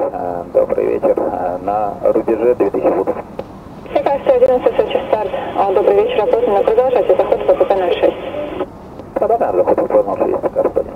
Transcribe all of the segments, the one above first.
Добрый вечер. На рубеже 2000 футов. Сикарство 11, Сочи старт. Добрый вечер, опознанно. Продолжайте заход по ПП-06. Продолжаем заход по ПП-06, Сикарство 11.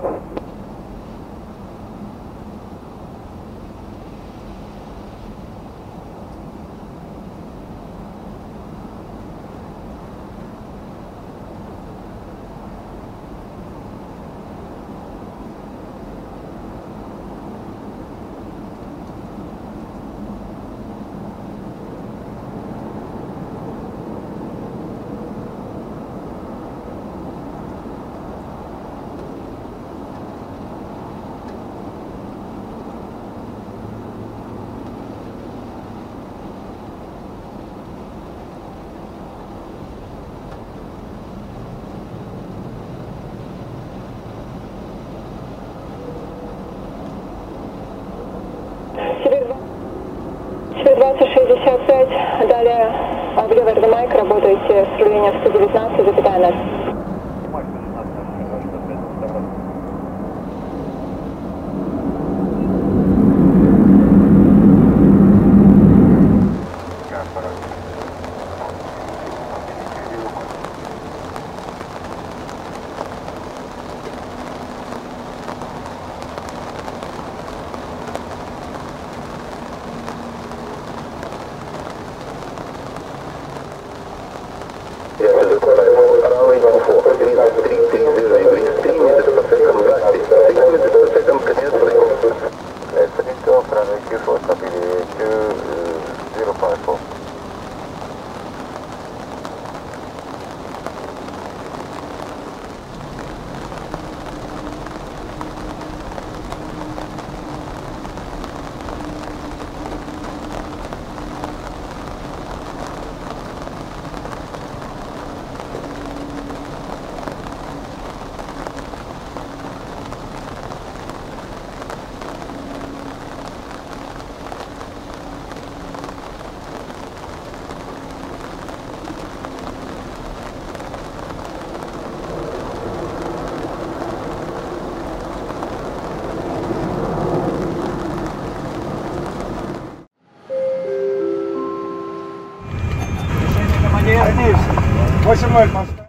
Сибирь 2065, далее в левый эргомайк работаете с рулением 119,0. Садись. 8-0.